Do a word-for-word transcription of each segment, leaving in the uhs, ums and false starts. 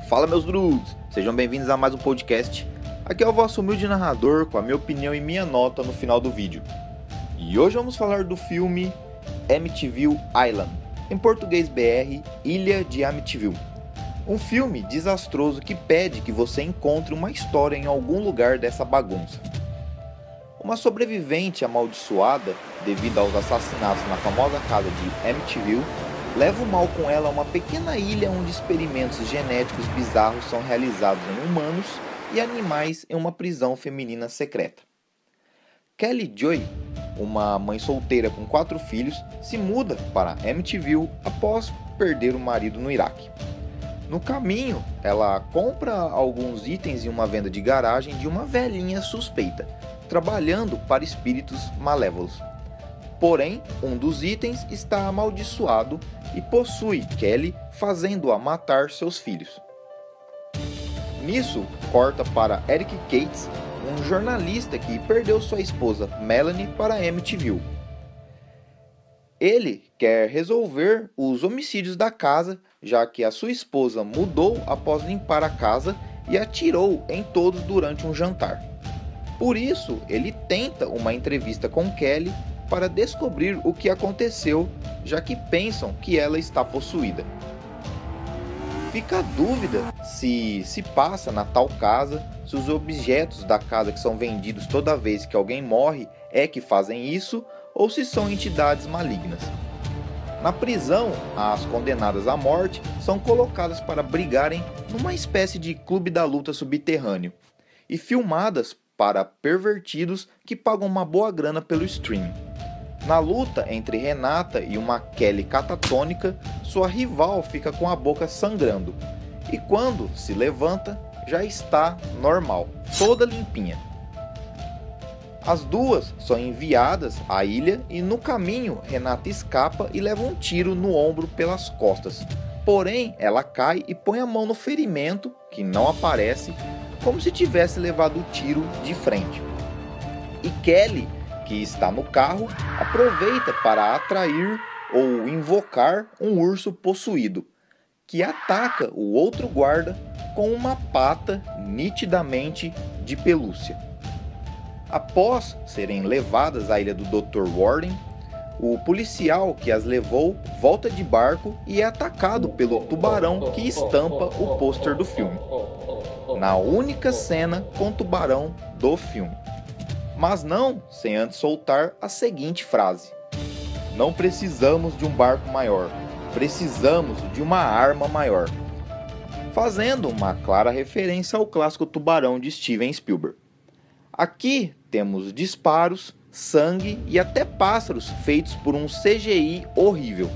Fala, meus drugs! Sejam bem-vindos a mais um podcast. Aqui é o vosso humilde narrador com a minha opinião e minha nota no final do vídeo. E hoje vamos falar do filme Amityville Island, em português B R, Ilha de Amityville. Um filme desastroso que pede que você encontre uma história em algum lugar dessa bagunça. Uma sobrevivente amaldiçoada, devido aos assassinatos na famosa casa de Amityville, leva o mal com ela a uma pequena ilha onde experimentos genéticos bizarros são realizados em humanos e animais em uma prisão feminina secreta. Kelly Joy, uma mãe solteira com quatro filhos, se muda para Amityville após perder o marido no Iraque. No caminho, ela compra alguns itens em uma venda de garagem de uma velhinha suspeita, trabalhando para espíritos malévolos. Porém, um dos itens está amaldiçoado e possui Kelly, fazendo-a matar seus filhos. Nisso, corta para Eric Cates, um jornalista que perdeu sua esposa Melanie para Amityville. Ele quer resolver os homicídios da casa, já que a sua esposa mudou após limpar a casa e atirou em todos durante um jantar. Por isso, ele tenta uma entrevista com Kelly para descobrir o que aconteceu, já que pensam que ela está possuída. Fica a dúvida se se passa na tal casa, se os objetos da casa que são vendidos toda vez que alguém morre é que fazem isso, ou se são entidades malignas. Na prisão, as condenadas à morte são colocadas para brigarem numa espécie de clube da luta subterrâneo e filmadas para pervertidos que pagam uma boa grana pelo streaming. Na luta entre Renata e uma Kelly catatônica, sua rival fica com a boca sangrando, e quando se levanta, já está normal, toda limpinha. As duas são enviadas à ilha e no caminho Renata escapa e leva um tiro no ombro pelas costas. Porém, ela cai e põe a mão no ferimento, que não aparece, como se tivesse levado o tiro de frente. E Kelly, que está no carro, aproveita para atrair ou invocar um urso possuído, que ataca o outro guarda com uma pata nitidamente de pelúcia. Após serem levadas à ilha do doutor Warden, o policial que as levou volta de barco e é atacado pelo tubarão que estampa o pôster do filme, na única cena com tubarão do filme. Mas não sem antes soltar a seguinte frase: "Não precisamos de um barco maior, precisamos de uma arma maior", fazendo uma clara referência ao clássico Tubarão de Steven Spielberg. Aqui temos disparos, sangue e até pássaros feitos por um C G I horrível.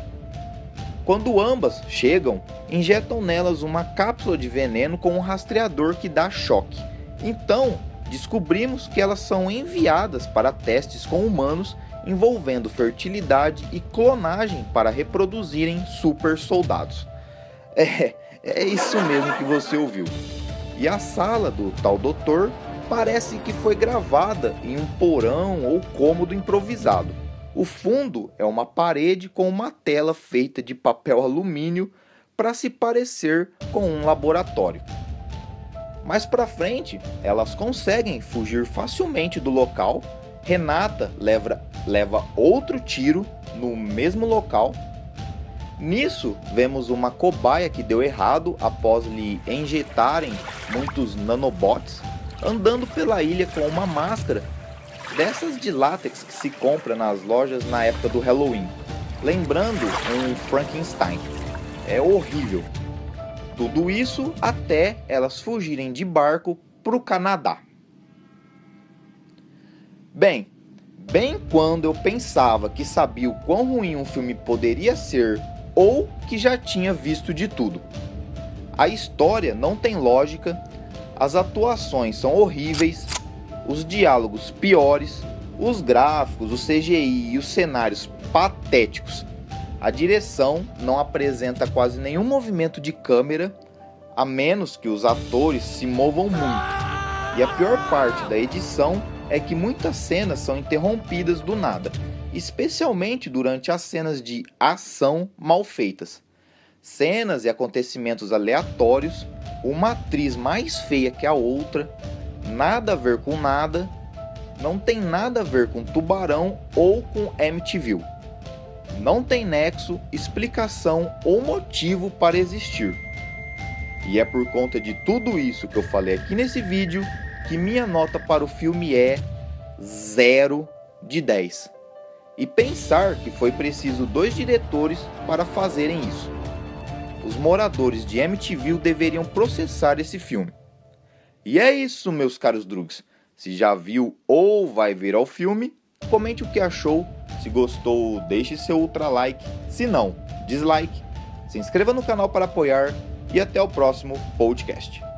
Quando ambas chegam, injetam nelas uma cápsula de veneno com um rastreador que dá choque. Então, descobrimos que elas são enviadas para testes com humanos envolvendo fertilidade e clonagem para reproduzirem super soldados. É, é isso mesmo que você ouviu. E a sala do tal doutor parece que foi gravada em um porão ou cômodo improvisado. O fundo é uma parede com uma tela feita de papel alumínio para se parecer com um laboratório. Mais para frente, elas conseguem fugir facilmente do local. Renata leva, leva outro tiro no mesmo local. Nisso, vemos uma cobaia que deu errado após lhe injetarem muitos nanobots, andando pela ilha com uma máscara dessas de látex que se compra nas lojas na época do Halloween, lembrando um Frankenstein. É horrível. Tudo isso até elas fugirem de barco para o Canadá. Bem, bem quando eu pensava que sabia o quão ruim um filme poderia ser ou que já tinha visto de tudo. A história não tem lógica, as atuações são horríveis, os diálogos piores, os gráficos, o C G I e os cenários patéticos. A direção não apresenta quase nenhum movimento de câmera, a menos que os atores se movam muito. E a pior parte da edição é que muitas cenas são interrompidas do nada, especialmente durante as cenas de ação mal feitas. cenas e acontecimentos aleatórios, uma atriz mais feia que a outra, nada a ver com nada, não tem nada a ver com Tubarão ou com Amityville. Não tem nexo, explicação ou motivo para existir. E é por conta de tudo isso que eu falei aqui nesse vídeo que minha nota para o filme é zero de dez. E pensar que foi preciso dois diretores para fazerem isso. Os moradores de Amityville deveriam processar esse filme. E é isso, meus caros drugs. Se já viu ou vai ver ao filme, comente o que achou. Se gostou, deixe seu ultra like. Se não, dislike. Se inscreva no canal para apoiar. E até o próximo podcast.